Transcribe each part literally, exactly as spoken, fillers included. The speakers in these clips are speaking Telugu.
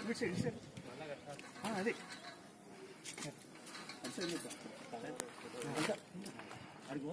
అది అడుగు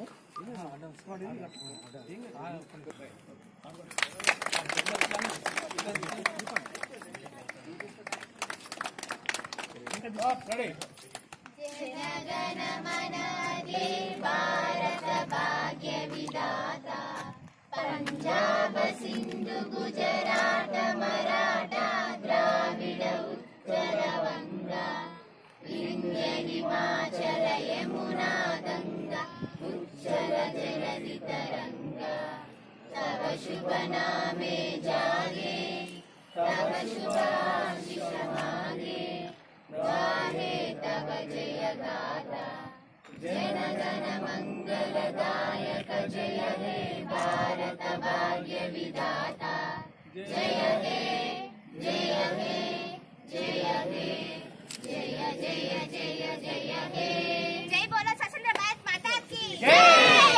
भारत भाग्य विधाता पंजाब सिंधु गुजरात मराठा द्राविड उत्कल वंगा विंध्य हिमाचल यमुना गंगा उच्चल जलधि तरंगा तव शुभ नामे जागे तव शुभाशिष मागे गाहे तव जय गाथा जन गण मंगलदायक जय हे भारत भाग्य विधाता जय हे जय हे जय हे जय जय जय जय हे जय बोलो ससुराबाद माता की जय।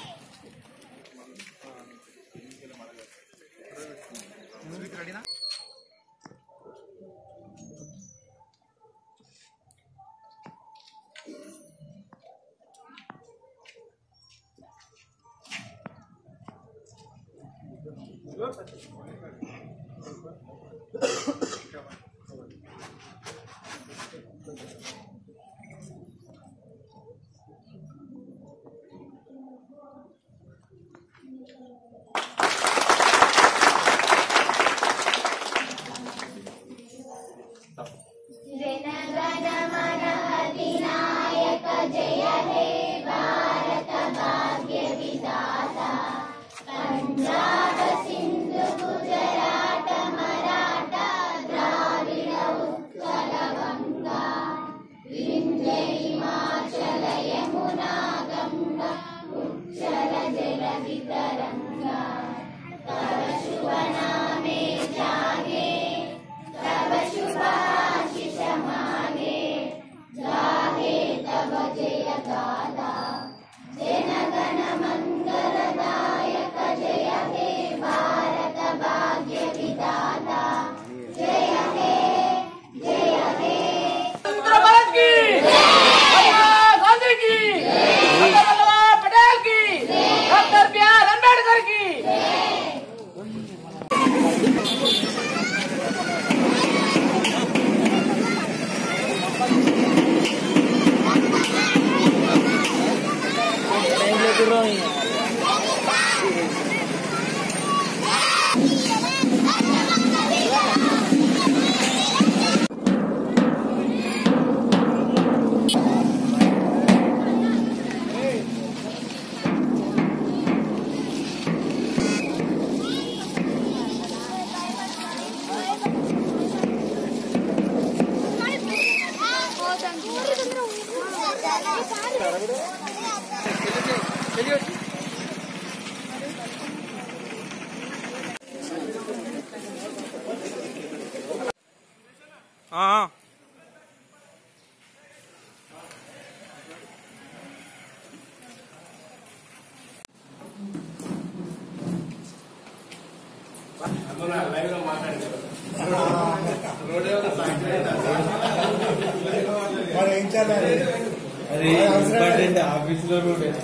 हाँ अरे इंपॉर्टेंट ऑफिस లో रोड है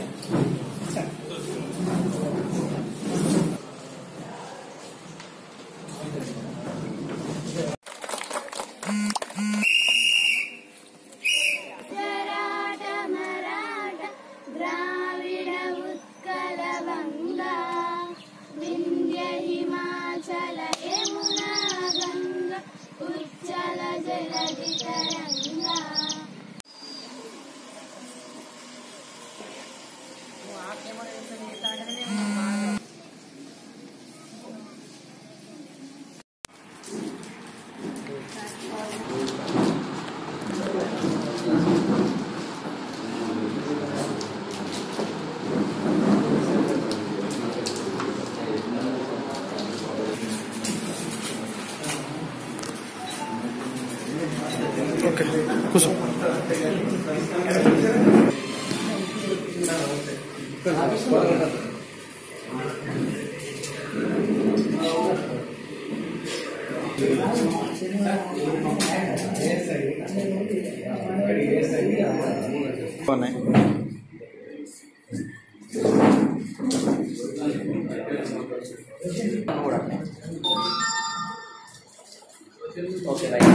కూర్చో. ఓకే రైట్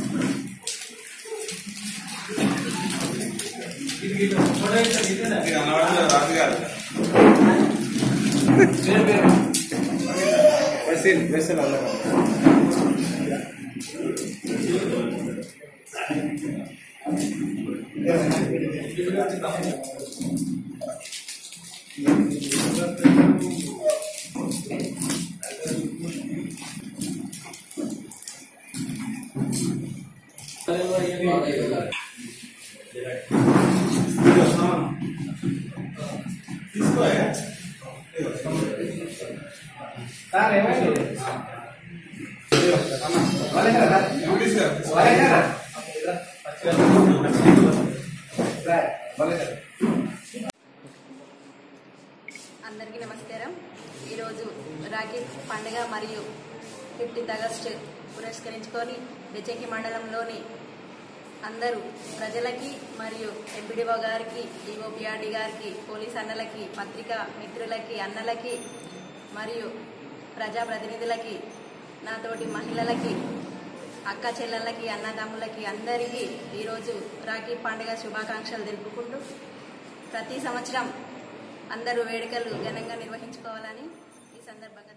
వెసిల్ వెసిల్ అలా అందరికీ నమస్కారం. ఈరోజు రాఖీ పండుగ మరియు ఫిఫ్టీన్త్ ఆగస్టు పురస్కరించుకొని బెచ్చంకి మండలంలోని అందరూ ప్రజలకి మరియు ఎంపీడీఓ గారికి, ఈఓపీఆర్డీ గారికి, పోలీస్ అన్నలకి, పత్రికా మిత్రులకి, అన్నలకి మరియు ప్రజాప్రతినిధులకి, నాతోటి మహిళలకి, అక్క చెల్లెళ్ళకి, అన్నదమ్ములకి అందరికీ ఈరోజు రాఖీ పండుగ శుభాకాంక్షలు తెలుపుకుంటూ ప్రతి సంవత్సరం అందరూ వేడుకలు ఘనంగా నిర్వహించుకోవాలని ఈ సందర్భంగా